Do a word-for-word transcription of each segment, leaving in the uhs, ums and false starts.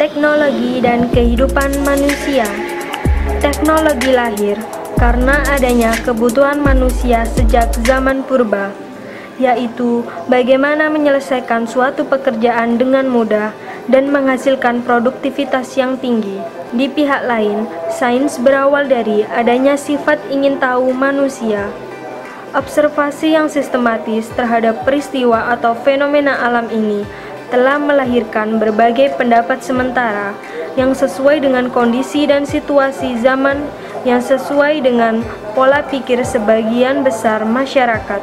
Teknologi dan kehidupan manusia. Teknologi lahir karena adanya kebutuhan manusia sejak zaman purba, yaitu bagaimana menyelesaikan suatu pekerjaan dengan mudah dan menghasilkan produktivitas yang tinggi. Di pihak lain, sains berawal dari adanya sifat ingin tahu manusia. Observasi yang sistematis terhadap peristiwa atau fenomena alam ini telah melahirkan berbagai pendapat sementara yang sesuai dengan kondisi dan situasi zaman, yang sesuai dengan pola pikir sebagian besar masyarakat.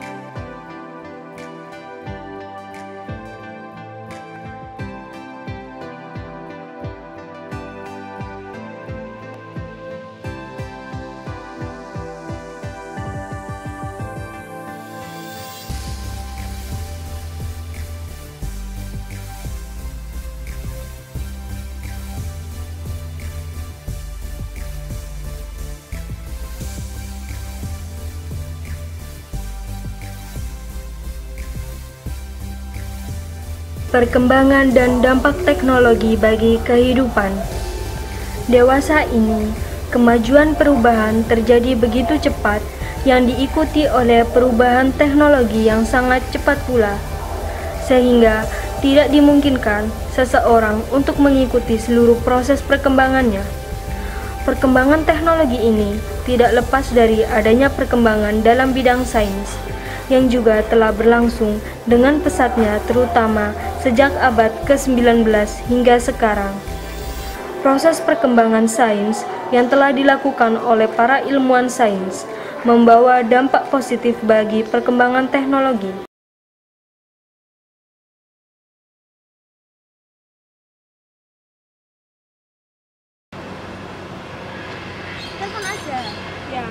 Perkembangan dan dampak teknologi bagi kehidupan. Dewasa ini, kemajuan perubahan terjadi begitu cepat yang diikuti oleh perubahan teknologi yang sangat cepat pula, sehingga tidak dimungkinkan seseorang untuk mengikuti seluruh proses perkembangannya. Perkembangan teknologi ini tidak lepas dari adanya perkembangan dalam bidang sains, yang juga telah berlangsung dengan pesatnya terutama sejak abad ke sembilan belas hingga sekarang. Proses perkembangan sains yang telah dilakukan oleh para ilmuwan sains membawa dampak positif bagi perkembangan teknologi. Telepon aja. Ya.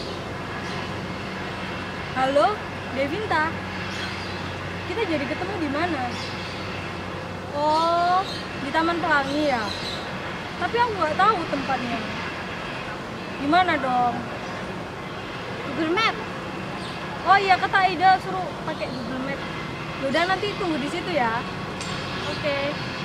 Halo, Devinta. Kita jadi ketemu di mana? Oh, di Taman Pelangi ya. Tapi aku nggak tahu tempatnya. Gimana dong? Google Map. Oh iya, kata Aida suruh pakai Google Map. Yaudah, nanti tunggu di situ ya. Oke.